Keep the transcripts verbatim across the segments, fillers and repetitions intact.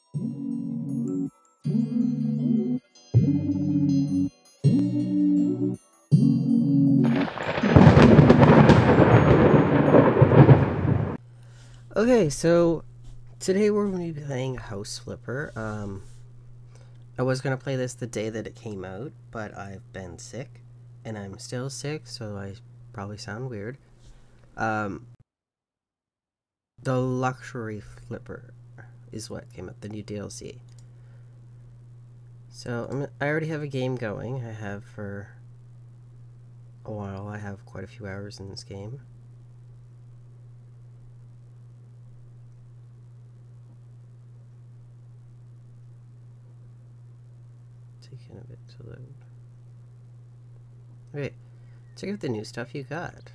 Okay, so today we're going to be playing House Flipper. Um, I was going to play this the day that it came out, but I've been sick, and I'm still sick, so I probably sound weird. Um, the Luxury Flipper is what came out, the new D L C. So I'm, I already have a game going. I have for a while. I have quite a few hours in this game. Taking a bit to load. Okay, check out the new stuff you got.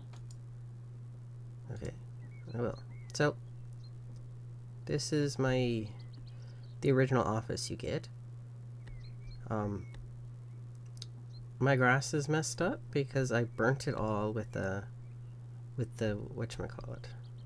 Okay, I will. So, this is my, the original office you get. Um, my grass is messed up because I burnt it all with the, with the, whatchamacallit.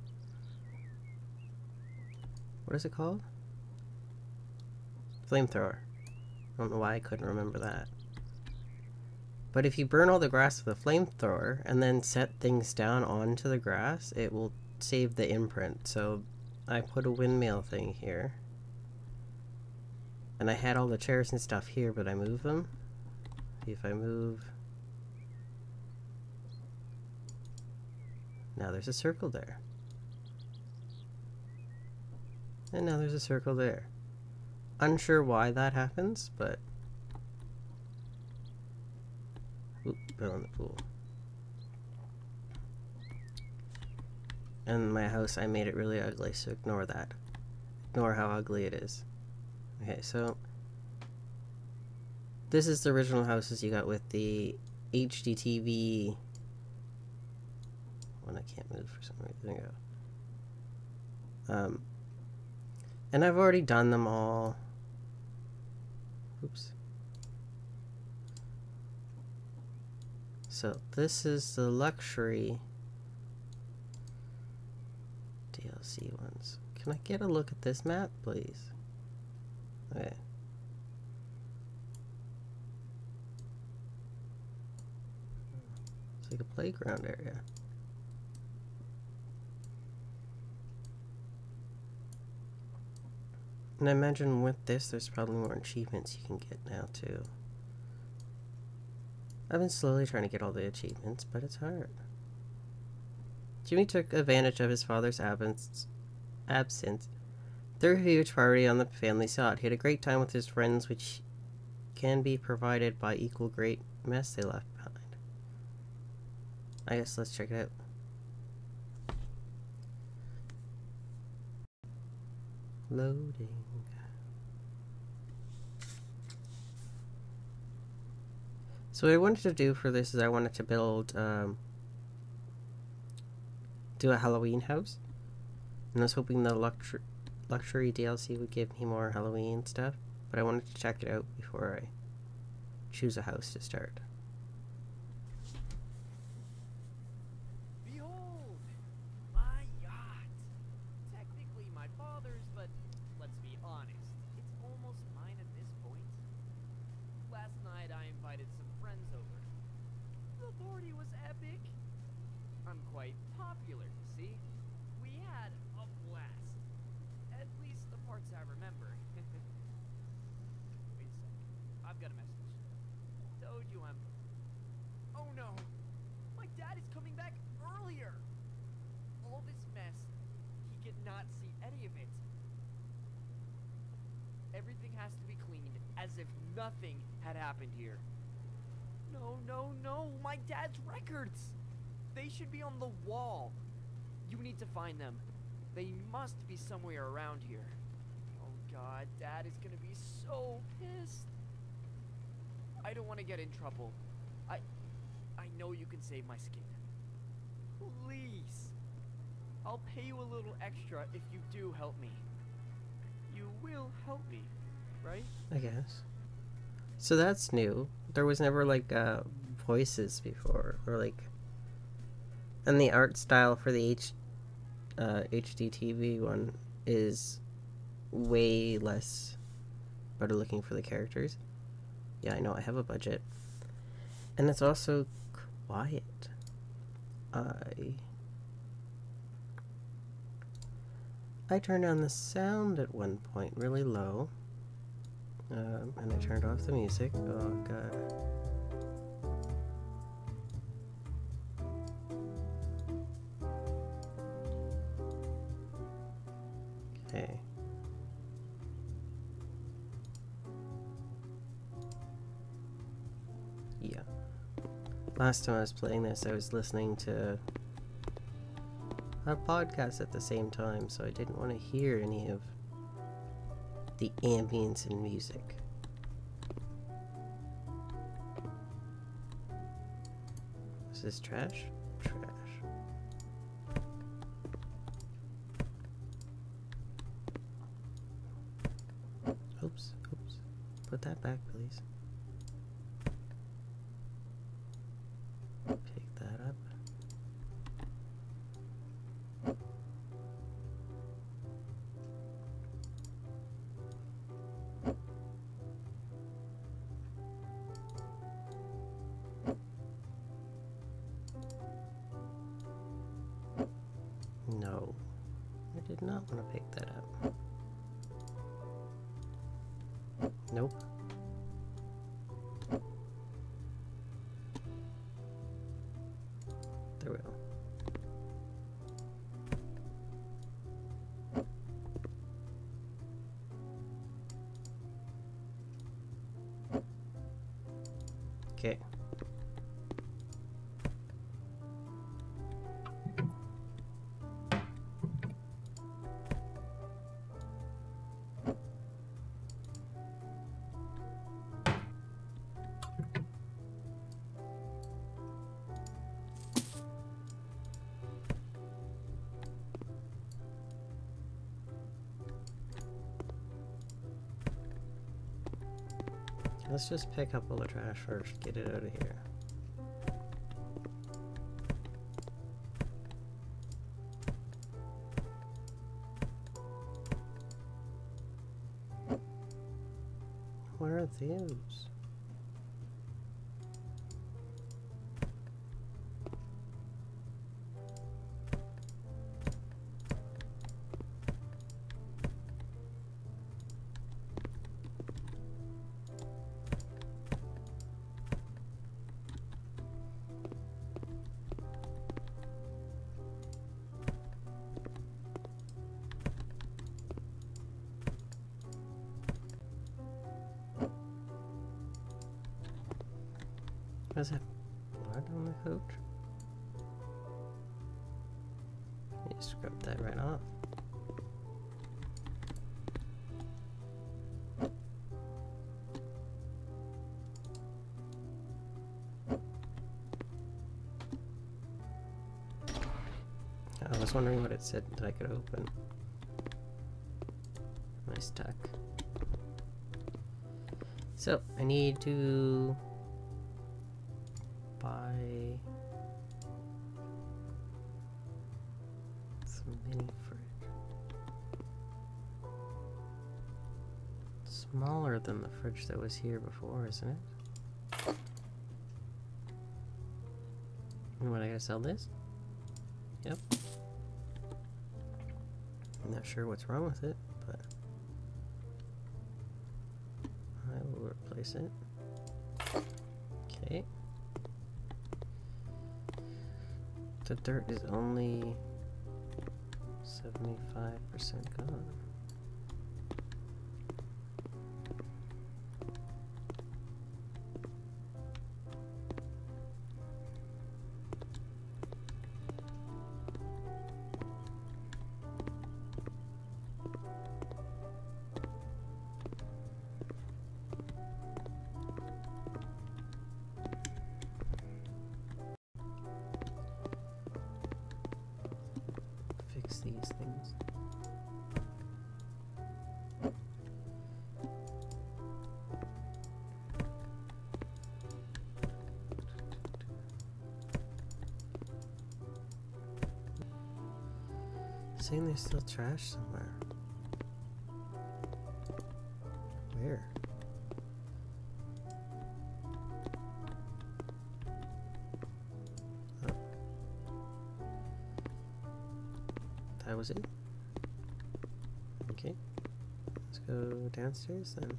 What is it called? Flamethrower. I don't know why I couldn't remember that. But if you burn all the grass with a flamethrower and then set things down onto the grass, it will save the imprint. So I put a windmill thing here. And I had all the chairs and stuff here, but I moved them. If I move... Now there's a circle there. And now there's a circle there. Unsure why that happens, but... Oop, fell in the pool. And my house, I made it really ugly, so ignore that. Ignore how ugly it is. Okay, so... This is the original houses you got with the H D T V... One I can't move for some reason. There you go. Um... And I've already done them all. Oops. So this is the luxury D L C ones. Can I get a look at this map, please? Okay. It's like a playground area. And I imagine with this, there's probably more achievements you can get now, too. I've been slowly trying to get all the achievements, but it's hard. Jimmy took advantage of his father's absence, absence, threw a huge party on the family yacht. He had a great time with his friends, which can be provided by equal great mess they left behind. I guess let's check it out. Loading. So what I wanted to do for this is I wanted to build, um, do a Halloween house. And I was hoping the luxury, luxury D L C would give me more Halloween stuff. But I wanted to check it out before I choose a house to start. Behold, my yacht. Technically my father's, but let's be honest, it's almost mine at this point. Last night I invited some friends over. The party was epic. I'm quite popular, you see. We had a blast. At least the parts I remember. Wait a second. I've got a message. Told you I'm... Oh no! My dad is coming back earlier! All this mess, he could not see any of it. Everything has to be cleaned as if nothing had happened here. No, no, no! My dad's records! They should be on the wall. You need to find them. They must be somewhere around here. Oh god, Dad is gonna be so pissed. I don't want to get in trouble. I... I know you can save my skin. Please. I'll pay you a little extra if you do help me. You will help me, right? I guess. So that's new. There was never like uh, voices before, or like, and the art style for the H uh, H D T V one is way less better looking for the characters. Yeah, I know I have a budget. And it's also quiet. I I turned down the sound at one point really low. Um, and I turned off the music. Oh god. Okay. Yeah. Last time I was playing this, I was listening to a podcast at the same time, so I didn't want to hear any of the ambience and music. Is this trash? Trash. Oops, oops. Put that back, please. Pick that up. No, I did not want to pick that up. Nope. There we go. Okay. Let's just pick up all the trash first, get it out of here. What are those? Was that blood on the coach? You scrub that right off. I was wondering what it said that I could open. Am I stuck? So, I need to buy some mini fridge. Smaller than the fridge that was here before, isn't it? And what, I gotta sell this? Yep. I'm not sure what's wrong with it, but I will replace it. Okay. The dirt is only seventy-five percent gone. Fix these things. Saying there's still trash somewhere. that was it. Okay. Let's go downstairs then.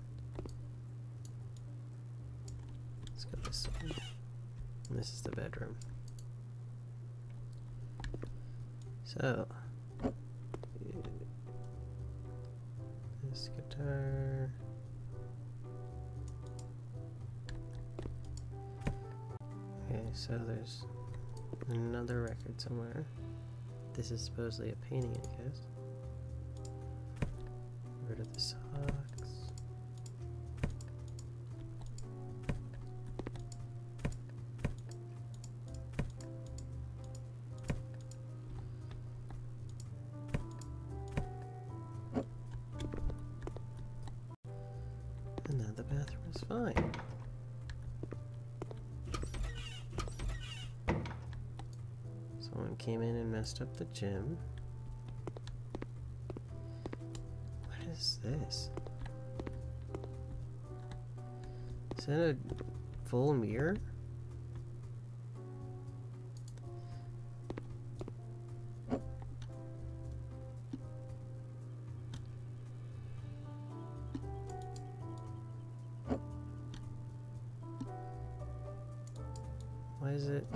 Let's go this way. And this is the bedroom. So, this guitar. Okay, so there's another record somewhere. This is supposedly a painting, I guess. Rid of the socks. And now the bathroom is fine. Someone came in and messed up the gym. What is this? Is that a full mirror? Why is it?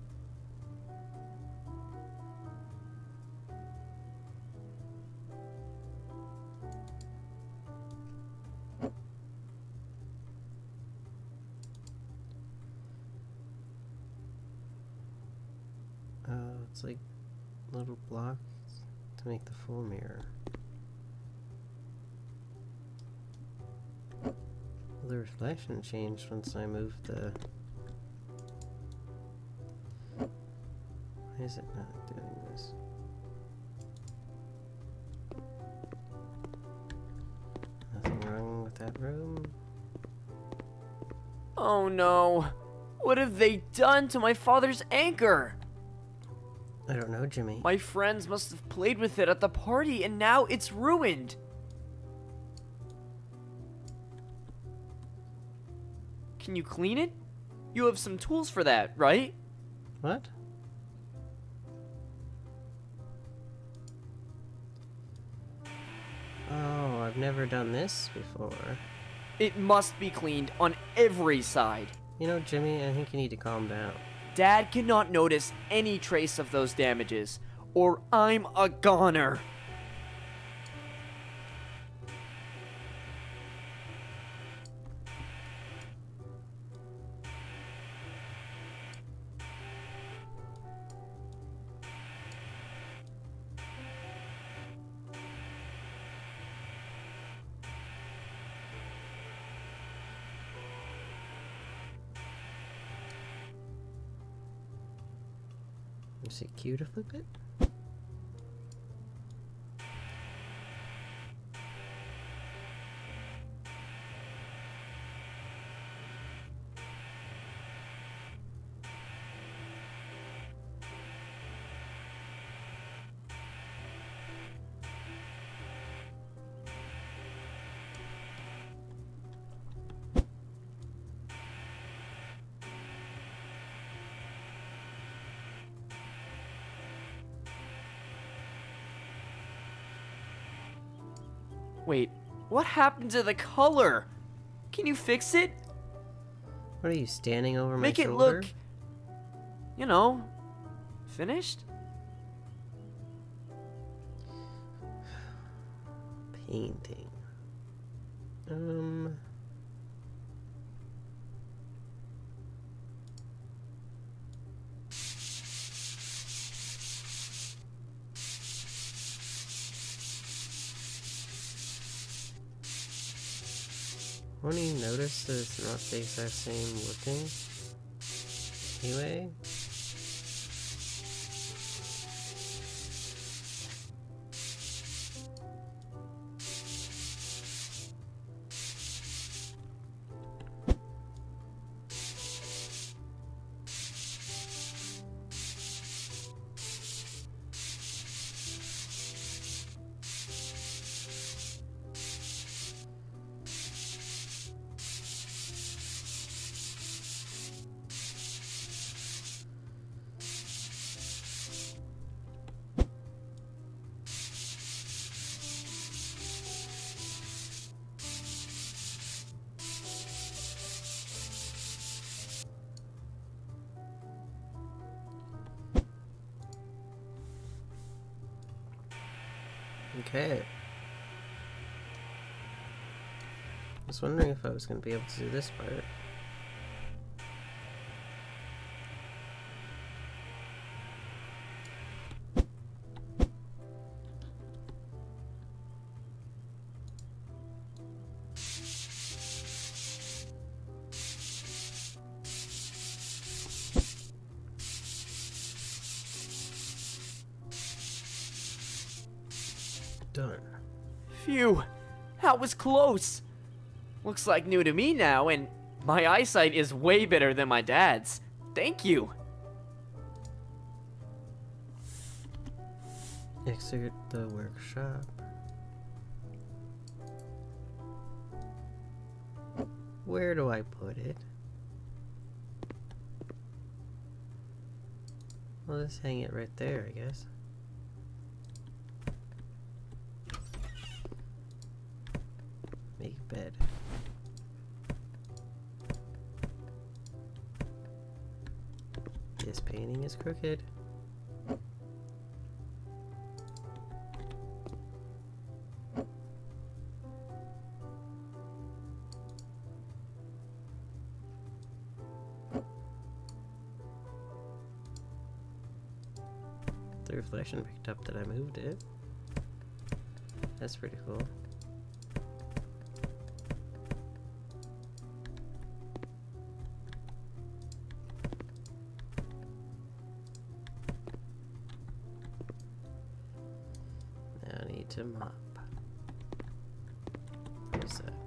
Oh, it's like little blocks to make the full mirror. Well, the reflection changed once I moved the... Why is it not doing this? Nothing wrong with that room. Oh no! What have they done to my father's anchor? I don't know, Jimmy. My friends must have played with it at the party and now it's ruined. Can you clean it? You have some tools for that, right? What? Oh, I've never done this before. It must be cleaned on every side. You know, Jimmy, I think you need to calm down. Dad cannot notice any trace of those damages, or I'm a goner. Is it cute to flip it? Wait, what happened to the color? Can you fix it? What are you, standing over my Make it shoulder? look, you know, finished? Painting. Um... Won't you notice that it's not the exact same looking? Anyway? Okay. I was wondering if I was going to be able to do this part. Done. Phew, that was close. Looks like new to me now, and my eyesight is way better than my dad's. Thank you. Exit the workshop. Where do I put it? I'll just hang it right there, I guess. Make bed. This painting is crooked. The reflection picked up that I moved it. That's pretty cool. Now I need to mop. What's that?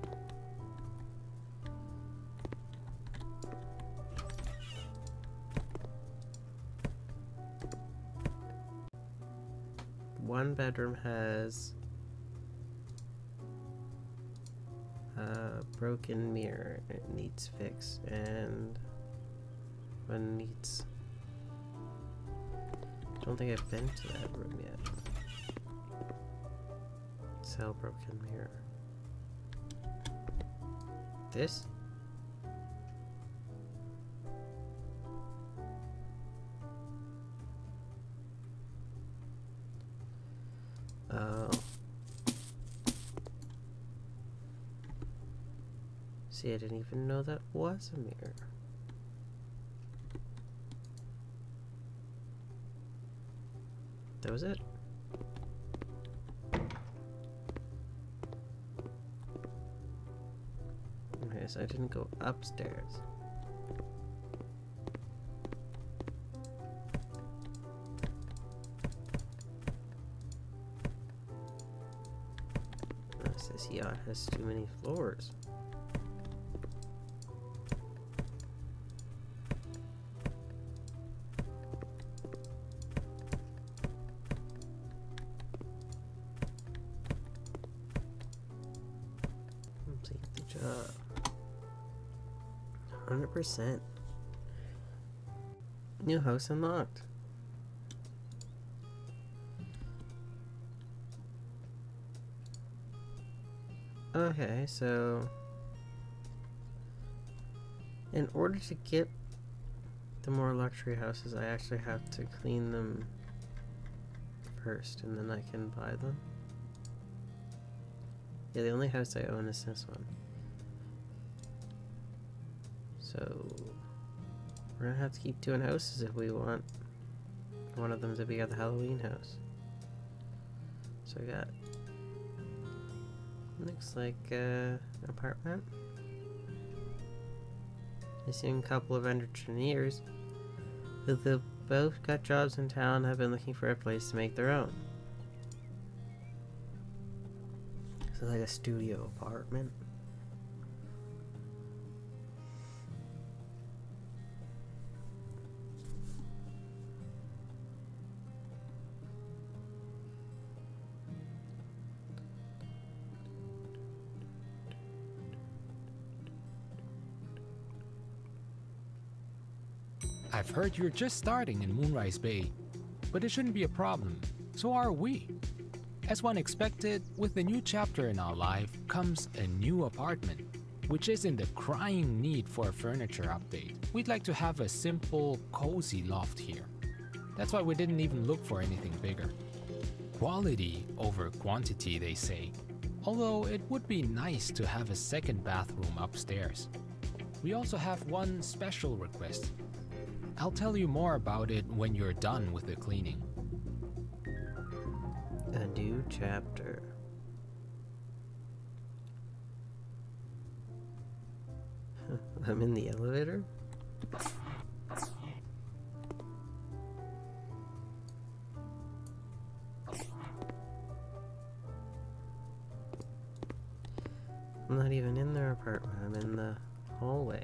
One bedroom has a broken mirror. It needs fixed, and one needs. I don't think I've been to that room yet. Sell broken mirror. This? Oh. See, I didn't even know that was a mirror. That was it. Okay, so I didn't go upstairs. This yacht has too many floors. Complete the job. one hundred percent. New house unlocked. Okay, so in order to get the more luxury houses, I actually have to clean them first, and then I can buy them. Yeah, the only house I own is this one. So we're gonna have to keep doing houses if we want one of them to be the Halloween house. So I got looks like uh, an apartment. I see a couple of engineers who have both got jobs in town, have been looking for a place to make their own. So like a studio apartment. I've heard you're just starting in Moonrise Bay, but it shouldn't be a problem. So are we. As one expected, with the new chapter in our life comes a new apartment, which is in the crying need for a furniture update. We'd like to have a simple, cozy loft here. That's why we didn't even look for anything bigger. Quality over quantity, they say. Although it would be nice to have a second bathroom upstairs. We also have one special request. I'll tell you more about it when you're done with the cleaning. A new chapter. I'm in the elevator? I'm not even in their apartment, I'm in the hallway.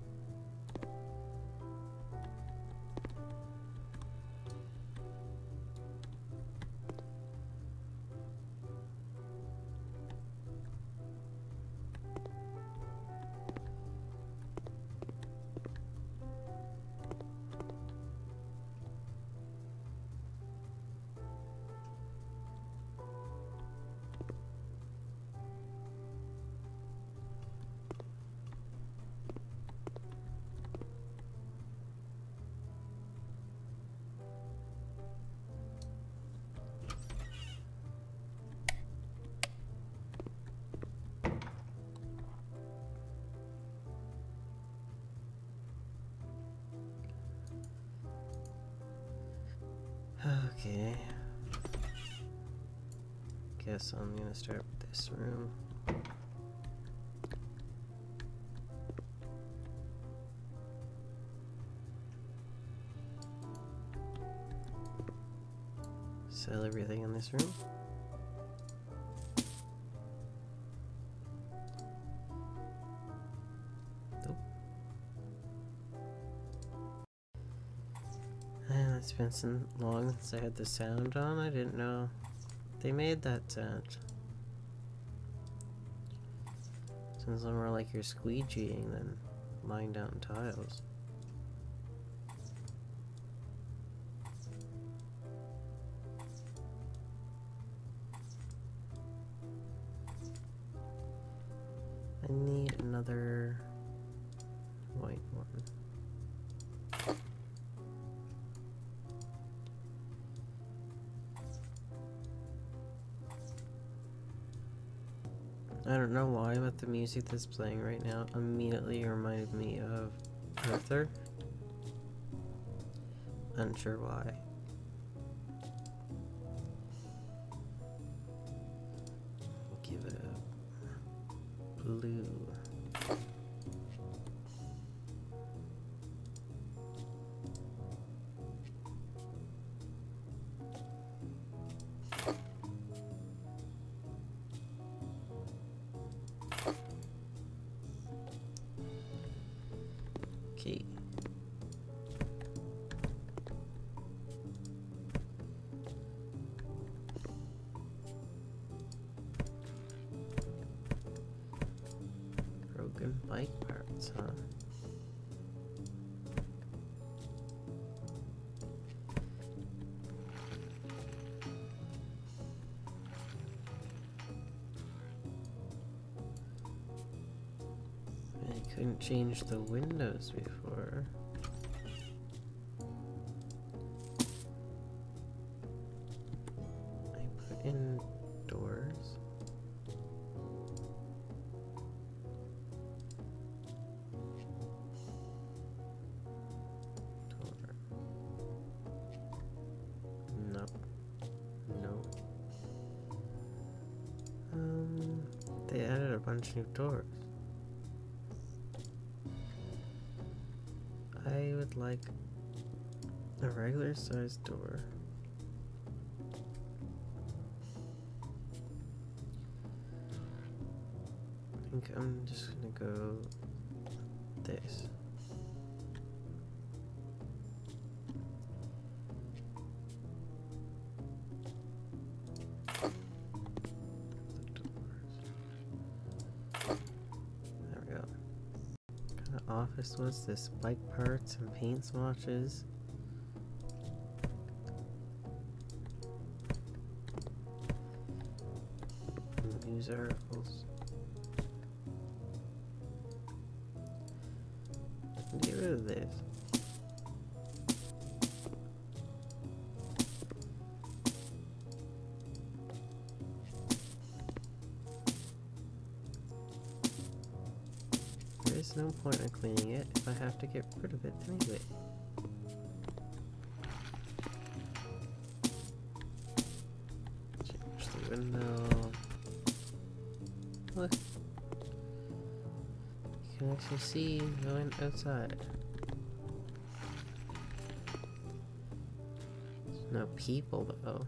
Okay. Guess I'm gonna start with this room. Sell everything in this room. It's been so long since I had the sound on, I didn't know they made that sound. Sounds more like you're squeegeeing than lying down tiles. I need another white one. I don't know why, but the music that's playing right now immediately reminded me of Arthur. Unsure why. Give it a blue. Okay. Broken bike parts, huh? I couldn't change the windows before. I put in doors. Door. No. No. Um, they added a bunch of new doors. I would like a regular sized door. I think I'm just gonna go this. The doors. There we go. What kind of office was this? Bike parts and paint swatches. News articles. Get rid of this. There's no point in cleaning it if I have to get rid of it anyway. Change the window. Look. You can actually see going outside. There's no people though.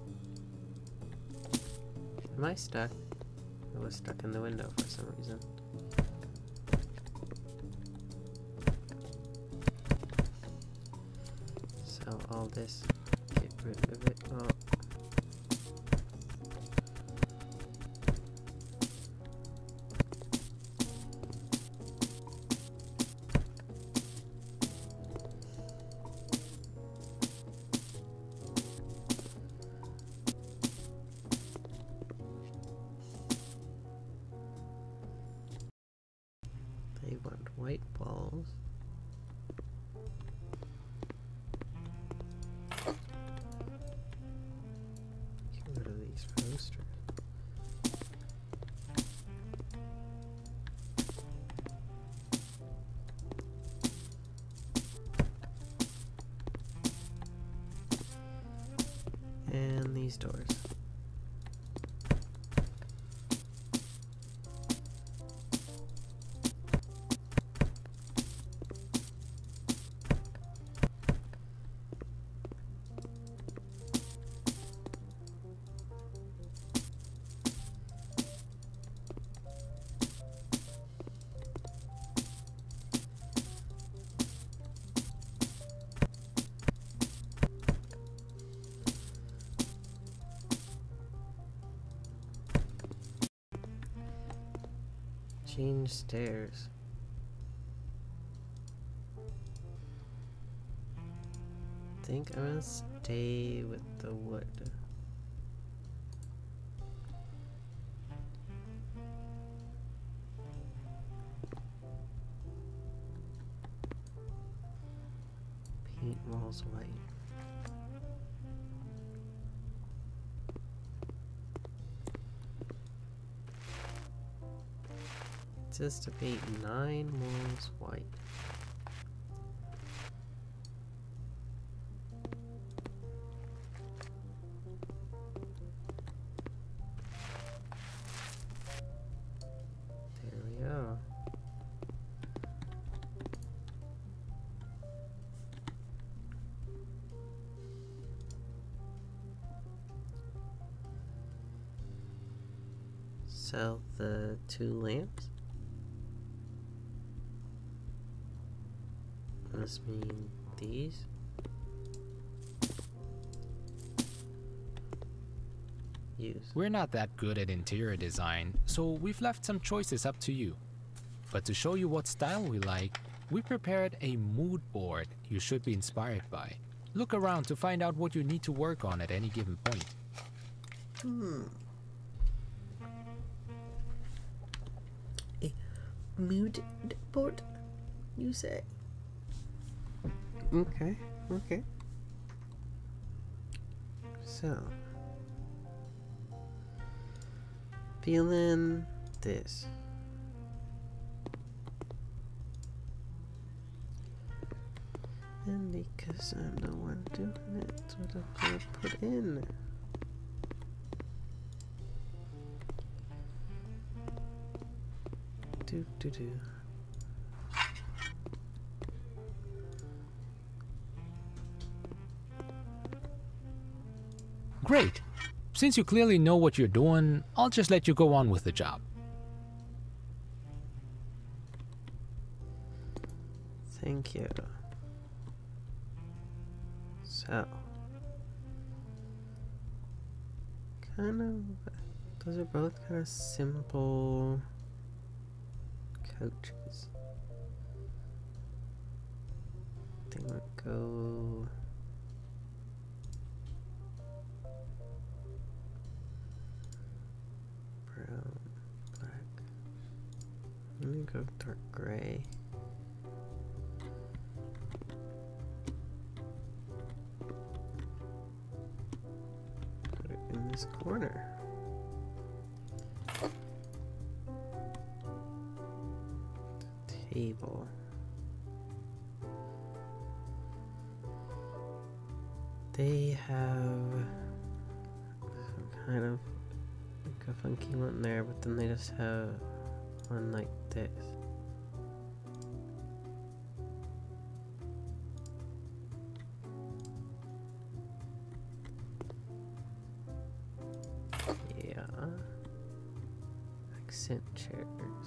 Am I stuck? I was stuck in the window for some reason. Sell all this. Get rid of it. Oh. They want white balls. Get rid of these posters. And these doors. Change stairs. I think I'm gonna stay with the wood. Paint walls white. Just to paint nine walls white. There we go. Sell the two lamps. Must mean these. Use. We're not that good at interior design, so we've left some choices up to you. But to show you what style we like, we prepared a mood board you should be inspired by. Look around to find out what you need to work on at any given point. Hmm. A mood board, you say? Okay, okay. So, feeling this. And because I'm the one doing it, that's what I'm gonna put in. Do do do. Great! Since you clearly know what you're doing, I'll just let you go on with the job. Thank you. So, kind of, those are both kind of simple couches. They would go. Brown, black. I'm gonna go dark gray. Put it in this corner. table. They have some kind of like a funky one there, but then they just have one like this. Yeah. Accent chairs.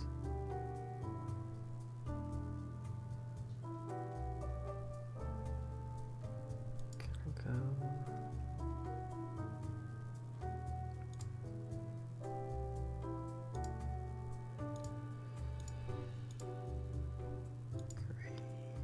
Go. Great.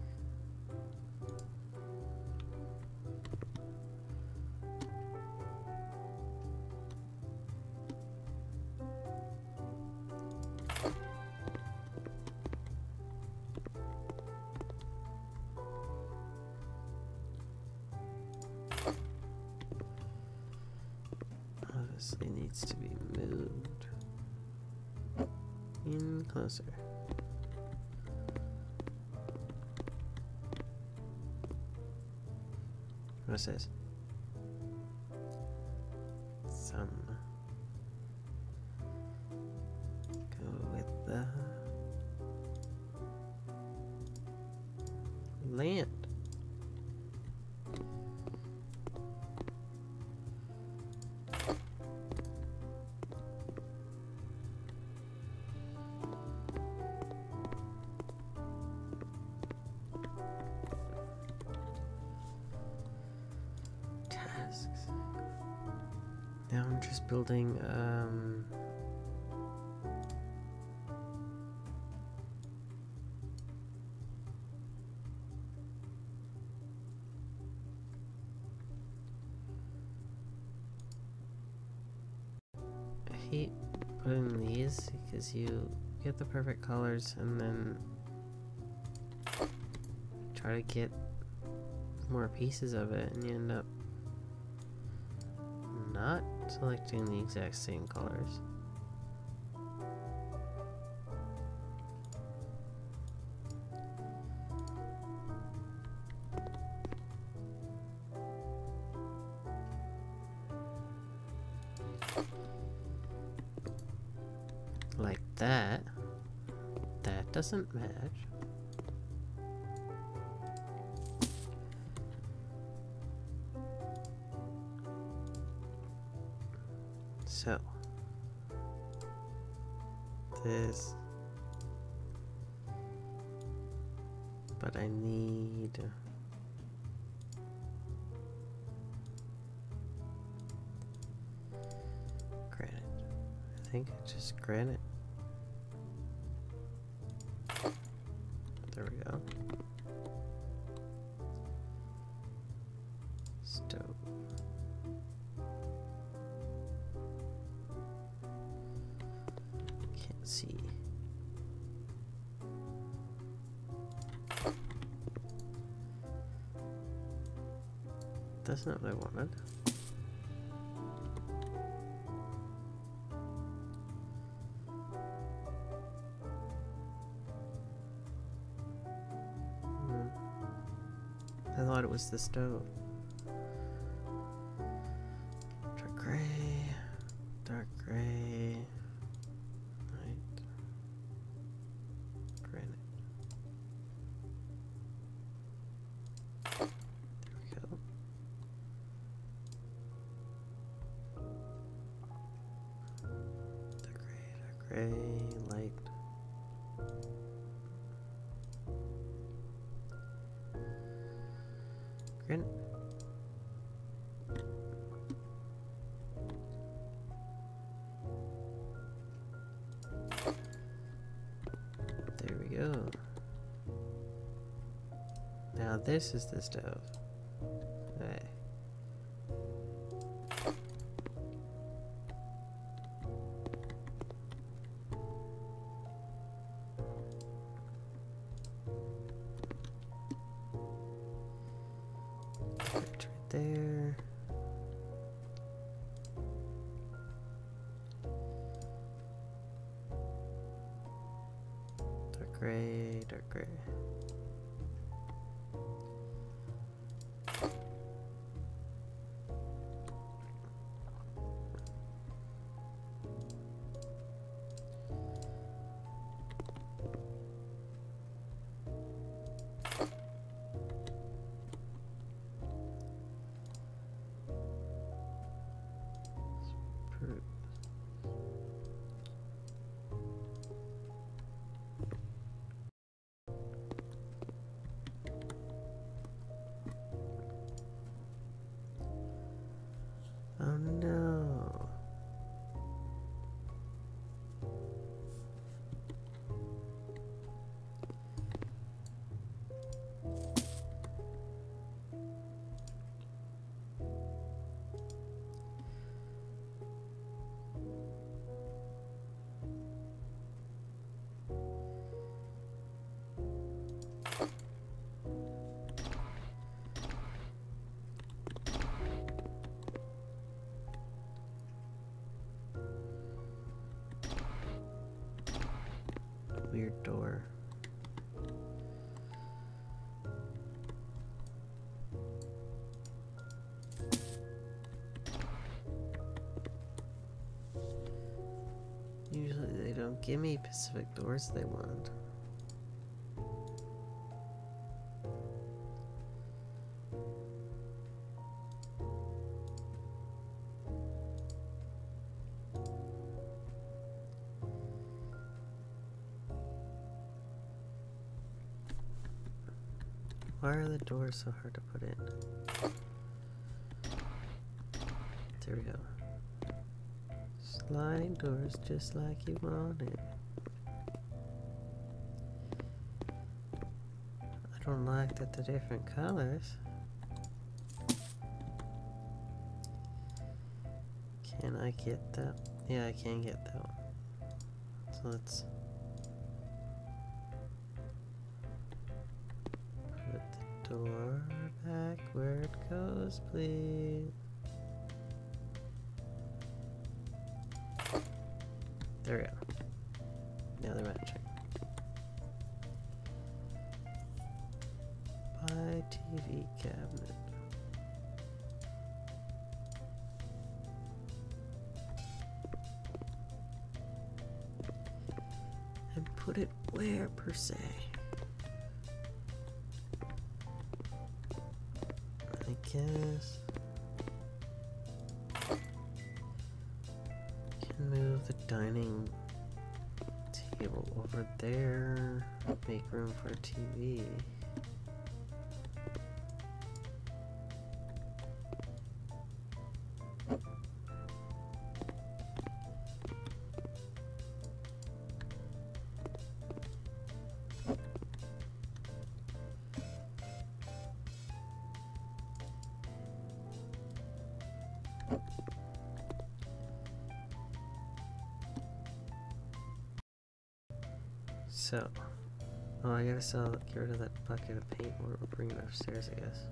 Obviously needs to be moved in closer. What's this? Some. Go with the land. Now I'm just building, um... I hate putting these because you get the perfect colors and then try to get more pieces of it and you end up not selecting the exact same colors. Like that. That doesn't match. So, this, but I need granite. I think it's just granite. There we go. Stove. See. That's not what I wanted. Hmm. I thought it was the stove. Dark gray, dark gray. Gray, light. Granite. There we go. Now this is the stove. Hey. There. Dark gray, dark gray. Oh no. Weird door. Usually they don't give me Pacific doors they want. Why are the doors so hard to put in? There we go. Sliding doors just like you wanted. I don't like that they're different colors. Can I get that? Yeah, I can get that one. So let's put the door back where it goes, please. There we go. Now they're matching. Buy T V cabinet. And put it where, per se? I guess. Can move the dining table over there. Make room for a T V. So, oh, I gotta sell, get rid of that bucket of paint, or we'll bring it upstairs, I guess.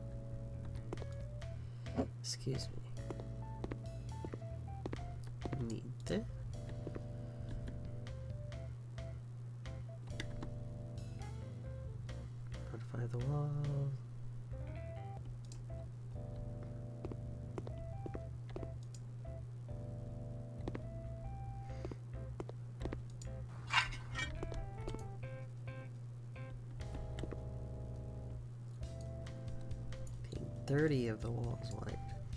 Excuse me. Need that. Modify the wall. thirty of the walls white.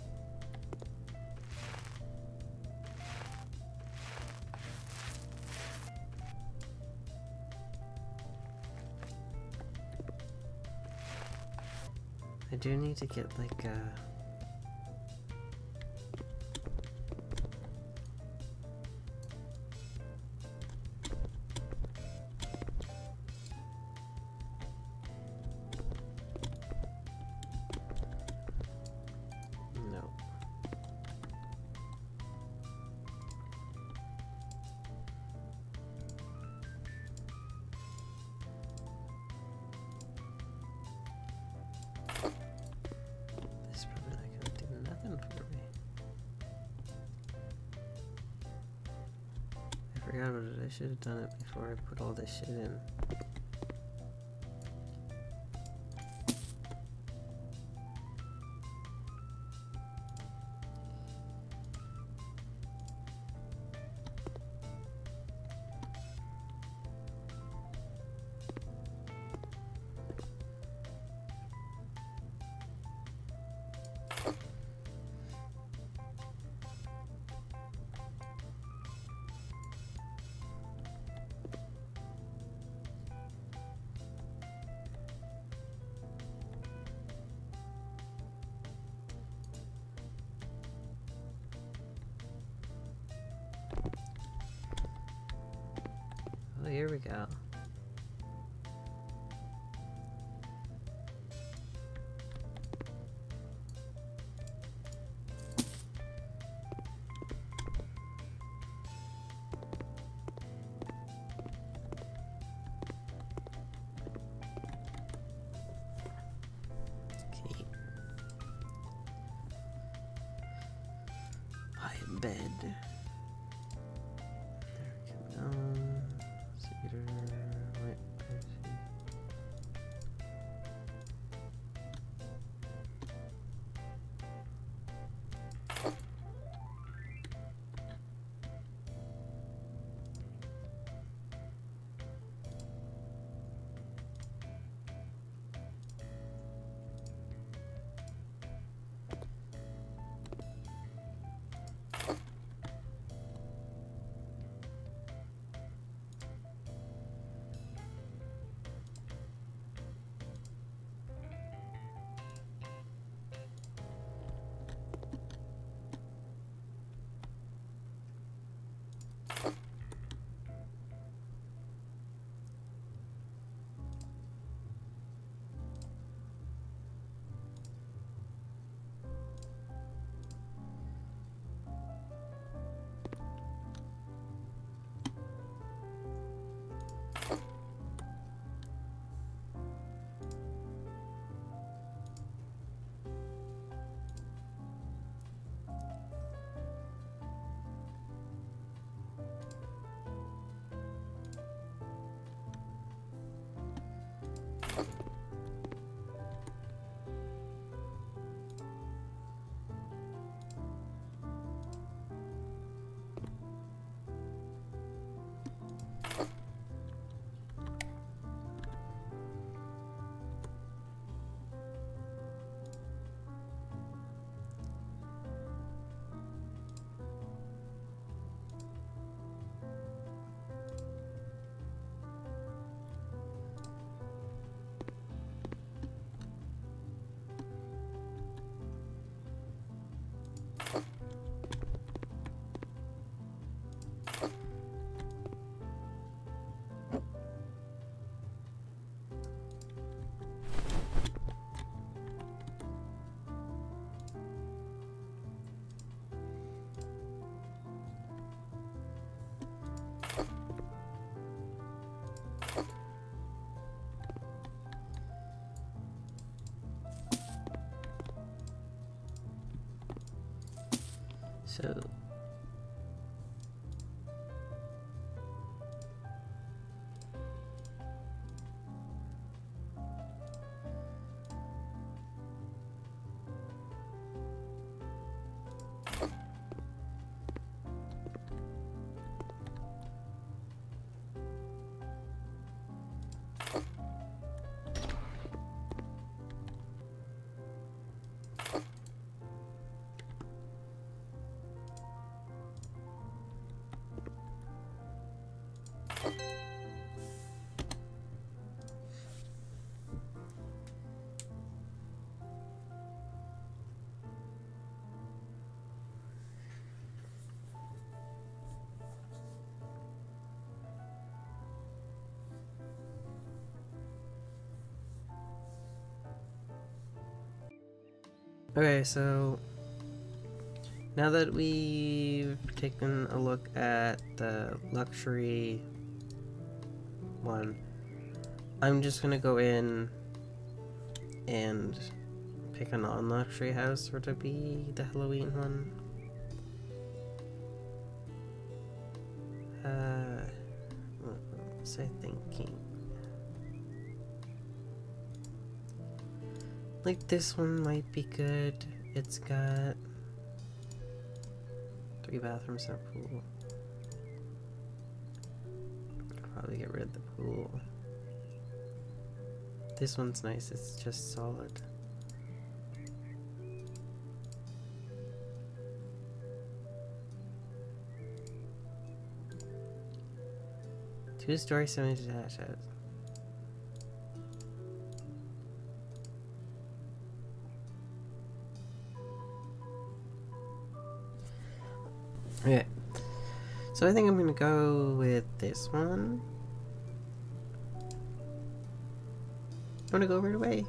I do need to get like a I should have done it before I put all this shit in. Oh, here we go. Okay. By bed. There we go. Cedar. Wait, where's he? So Okay, so now that we've taken a look at the luxury one, I'm just gonna go in and pick a non-luxury house for to be the Halloween one. Uh, what was I thinking? Like, this one might be good. It's got three bathrooms and a pool. Probably get rid of the pool. This one's nice, it's just solid. Two-story semi-detached house. Okay, so I think I'm gonna go with this one. I wanna go right away.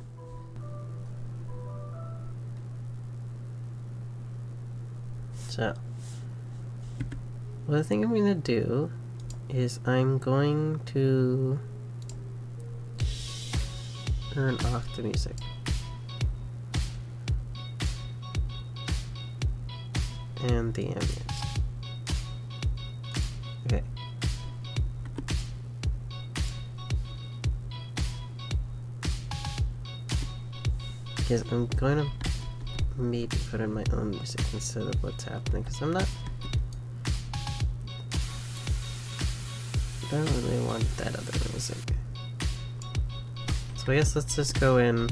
So, well, the thing I'm gonna do is I'm going to turn off the music. And the ambience. Okay. Because I'm going to maybe put in my own music instead of what's happening, because I'm not... I don't really want that other music. So I guess let's just go in.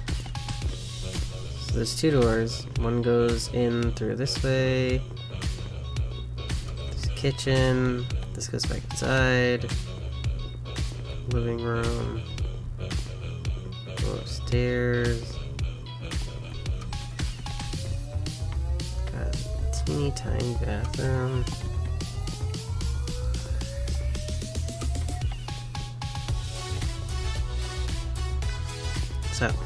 So there's two doors. One goes in through this way. There's a kitchen. This goes back inside. Living room. Go upstairs. Got a teeny tiny bathroom. So, I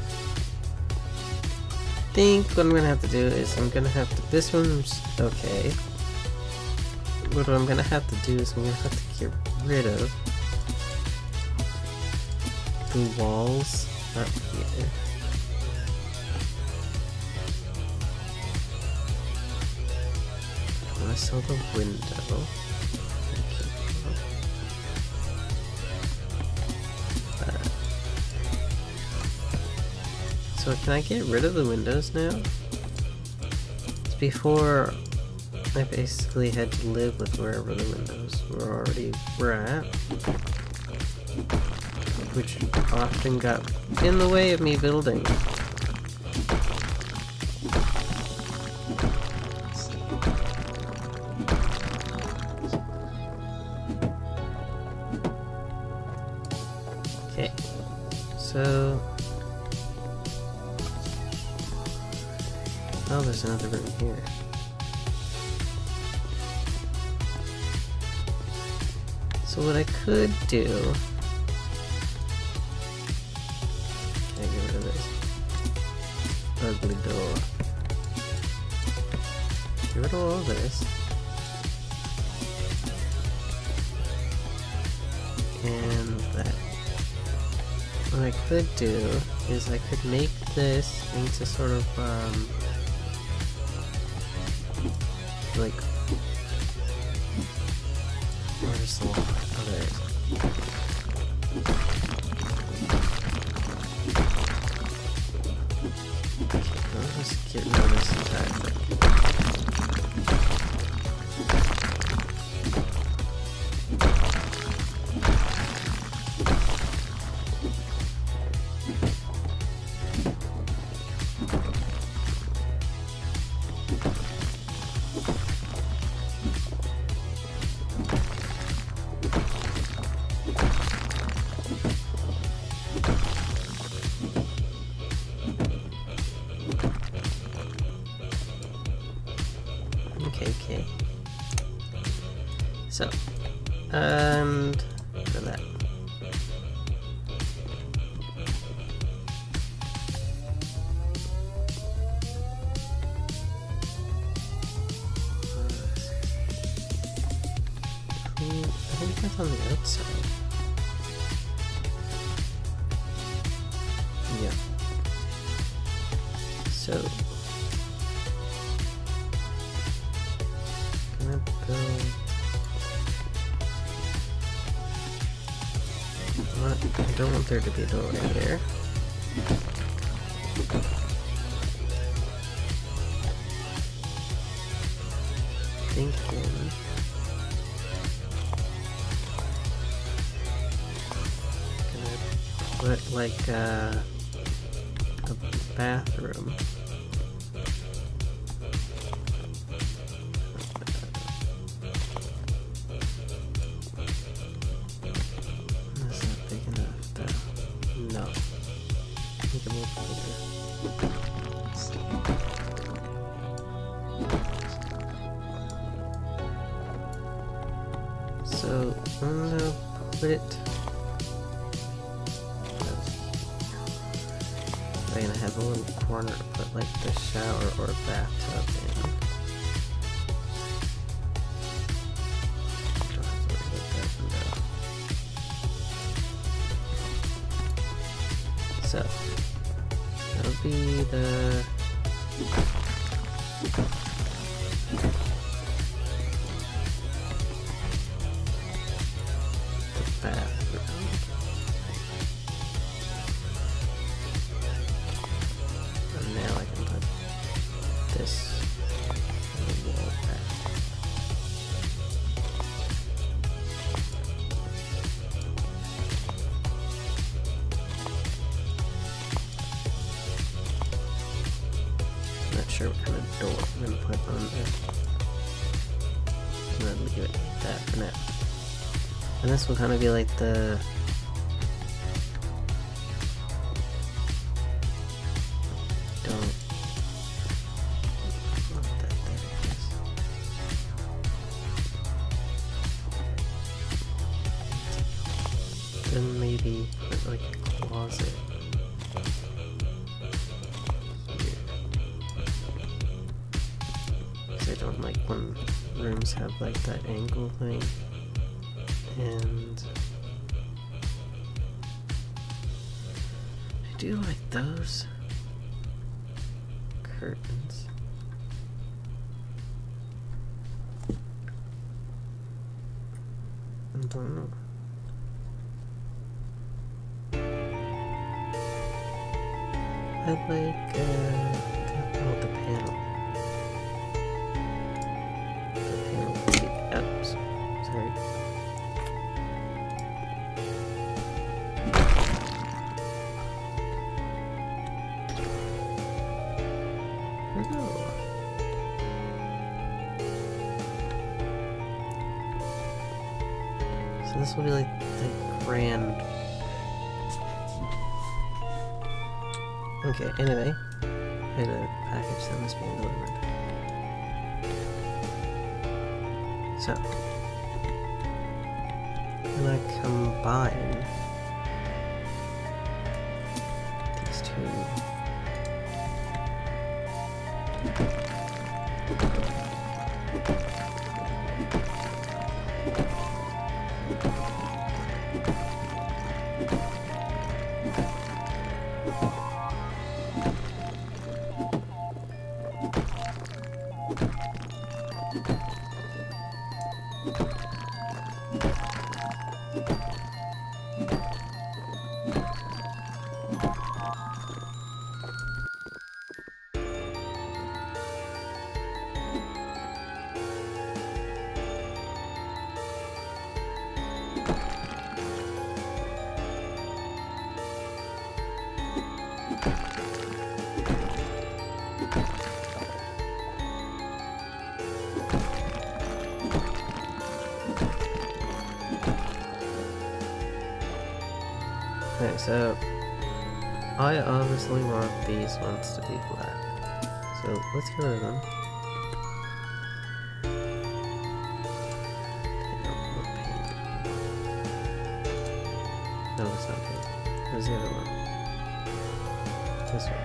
think what I'm gonna have to do is I'm gonna have to, this one's okay. What I'm gonna have to do is I'm gonna have to get rid of the walls up here. I saw the window. So can I get rid of the windows now? Before, I basically had to live with wherever the windows were already were at, which often got in the way of me building. Okay, so... Oh, there's another room here. So what I could do... Can I get rid of this ugly door? Get rid of all this. And that. What I could do is I could make this into sort of, um... like, where's the wall? Oh, there it is. Okay, let's just get rid of this entire thing. Okay. So, and for that. I think that's on the outside. Yeah. So. Build. What? I don't want there to be a door right here. Thinking. Gonna put like uh, a bathroom. So I'm gonna put it Okay, and I have a little corner to put like the shower or bathtub in. Don't have to worry about that window. So, that'll be the the bathroom. And now I can put this on the wall back. Not sure what kind of door I'm gonna put on there. I'm gonna leave it like that for now. And this will kind of be like the don't not that there it is. Then maybe put like a closet here. Because I don't like when rooms have like that angle thing. And I do like those curtains. I don't know. I like uh, oh, the panel. The panel. Oops, sorry. So this will be like the grand. Okay, anyway, I had a package that was being delivered. So, I'm gonna combine these two. Okay, so I obviously want these ones to be black. So let's get rid of them. No, it's not pink. Where's the other one? This one.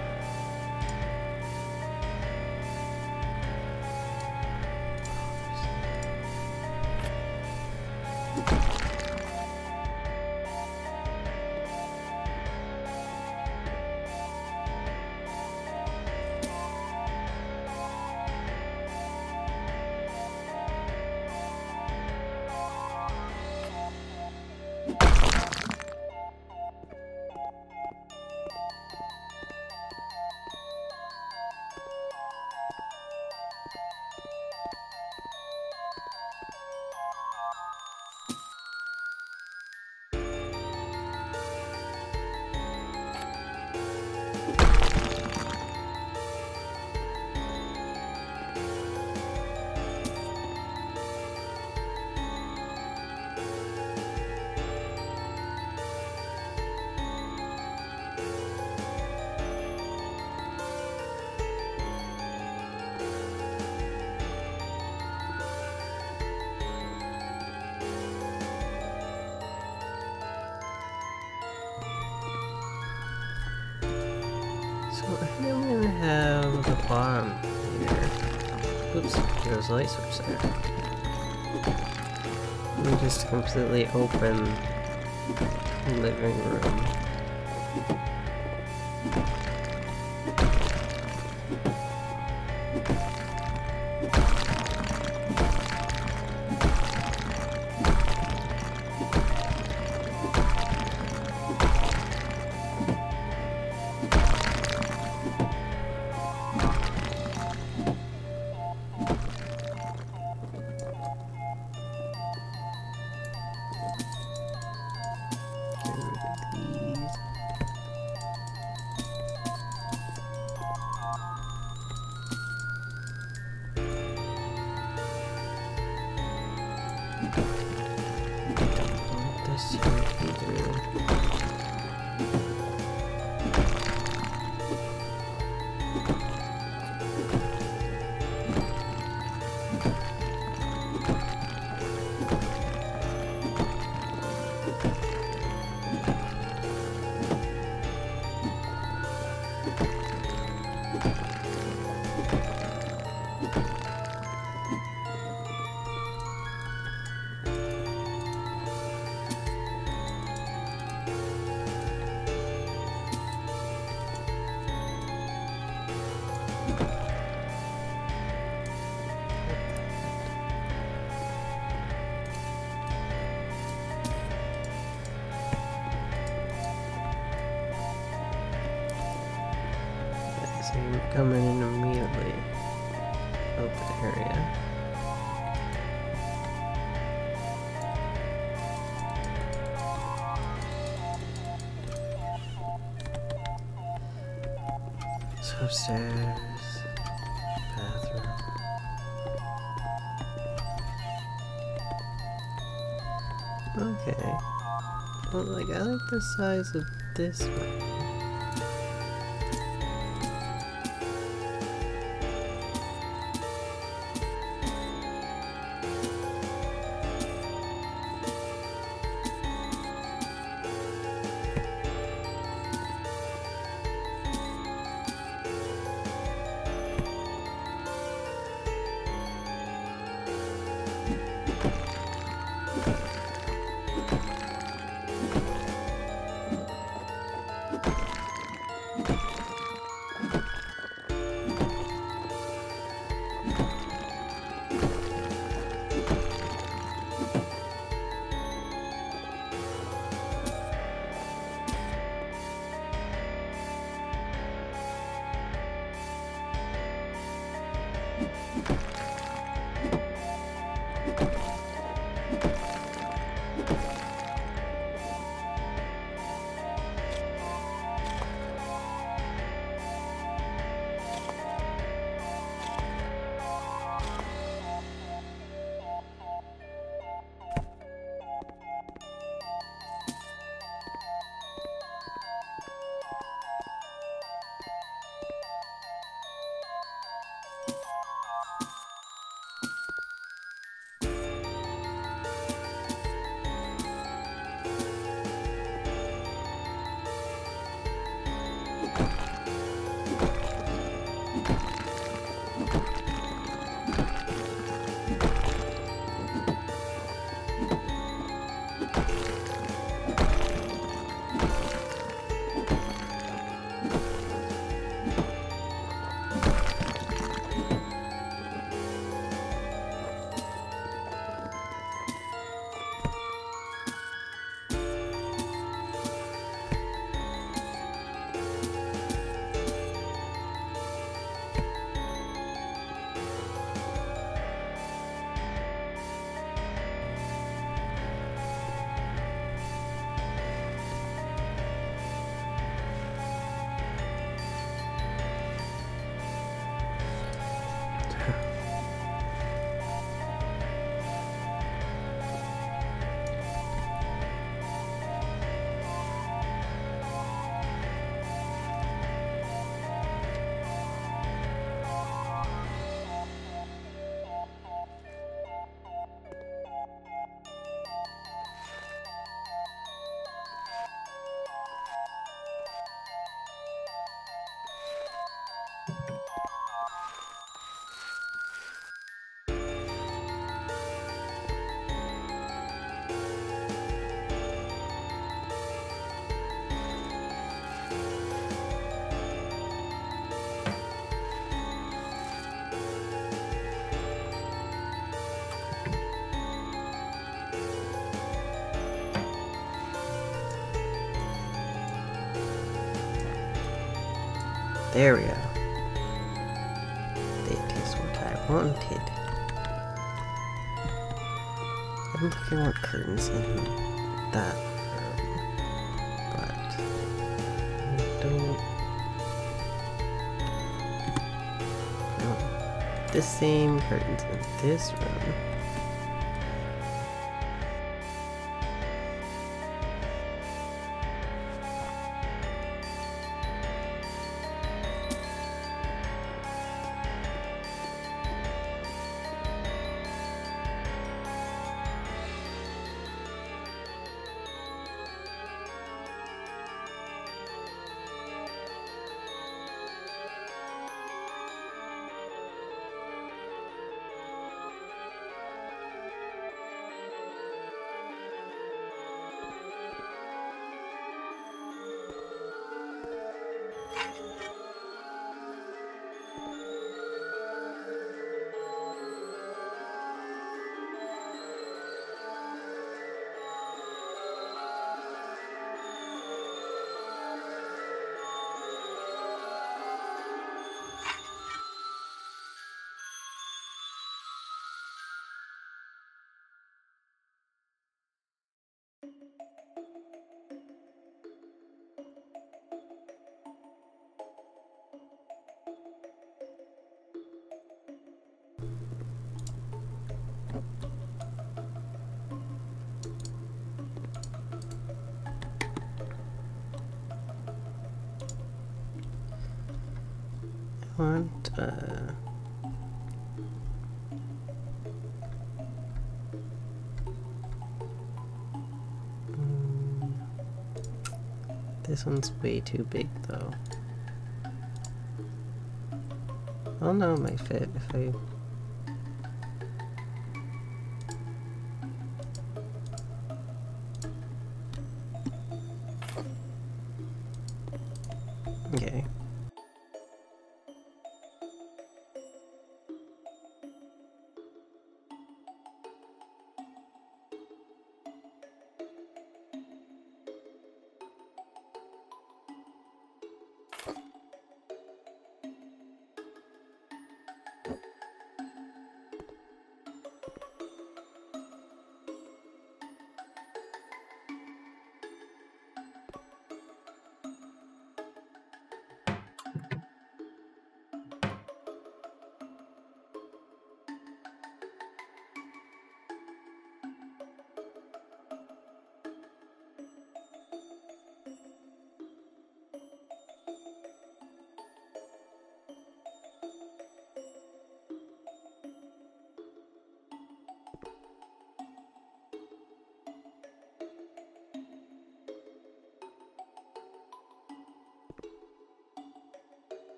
have the bottom here? Oops, there's a light switch there. Let me just completely open living room. Coming in immediately. Open area. So upstairs. Bathroom. Okay. Well, like, I like the size of this one. There we go. That is what I wanted. I don't think I want curtains in that room, but I don't. No, the same curtains in this room. I want, uh... mm, this one's way too big, though. Oh no, it might fit if I... Okay.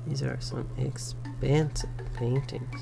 These are some expansive paintings.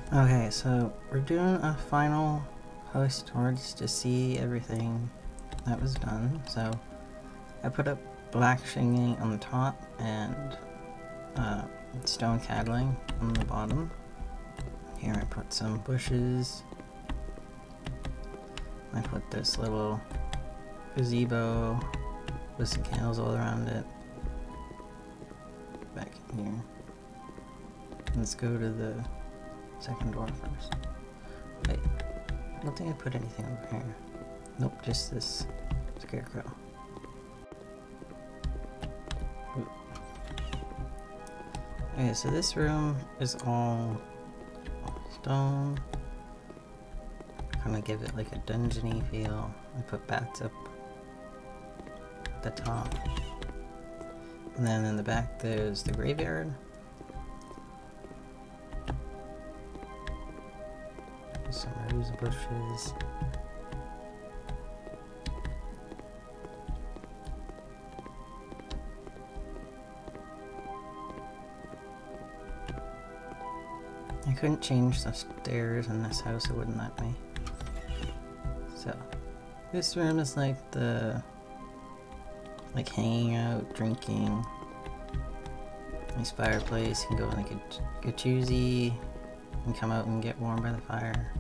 Okay, so we're doing a final house tour just to see everything that was done. So I put up black shinging on the top and uh, stone cattling on the bottom. Here I put some bushes. I put this little gazebo with some candles all around it. Back in here. Let's go to the second door first. Wait, I don't think I put anything over here. Nope, just this scarecrow. Ooh. Okay, so this room is all stone. Kind of give it like a dungeony feel. I put bats up at the top. And then in the back there's the graveyard. Some rose bushes. I couldn't change the stairs in this house, it wouldn't let me. So, this room is like the, like hanging out, drinking. Nice fireplace, you can go in like a jacuzzi, and come out and get warm by the fire.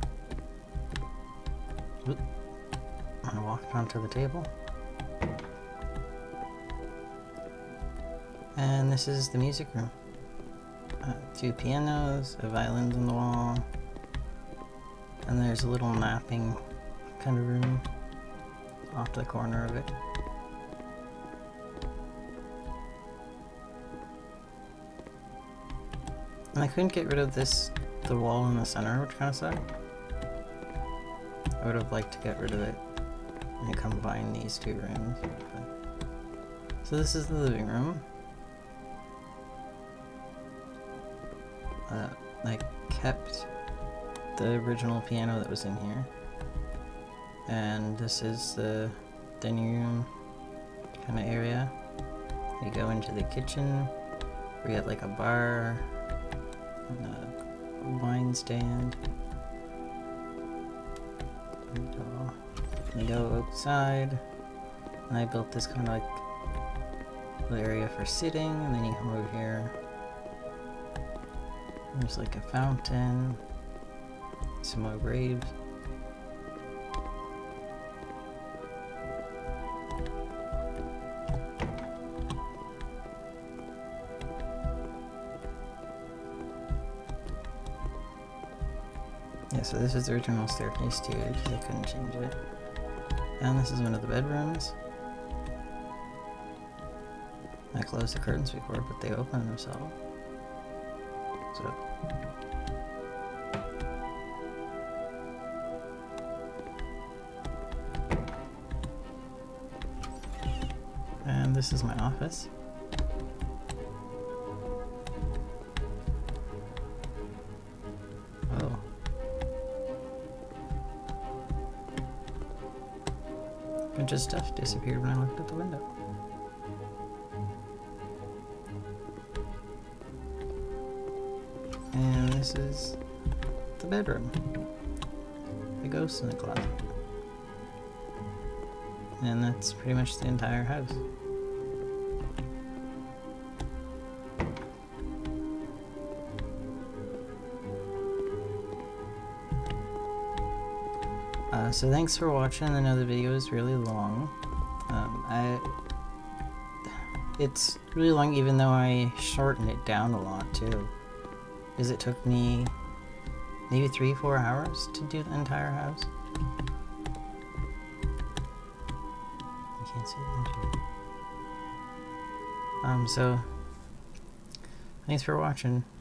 Oop. I walked onto the table. And this is the music room. Uh, two pianos, a violin on the wall, and there's a little napping kind of room off to the corner of it. And I couldn't get rid of this, the wall in the center, which kind of sucked. I would have liked to get rid of it and combine these two rooms. But... So this is the living room. Uh, I kept the original piano that was in here. And this is the dining room kind of area. You go into the kitchen, we get like a bar, and a wine stand. We go, we go outside, and I built this kind of like little area for sitting, and then you come over here. There's like a fountain, some more graves. Yeah, so this is the original staircase too, because I couldn't change it. And this is one of the bedrooms. I closed the curtains before, but they opened themselves. So. And this is my office. Oh. A bunch of stuff disappeared when I looked at the window. And this is the bedroom. The ghost in the closet. And that's pretty much the entire house. Uh, so thanks for watching. I know the video is really long. Um, I it's really long even though I shortened it down a lot too. Because it took me maybe three, four hours to do the entire house. I can't see the entry. Um, so thanks for watching.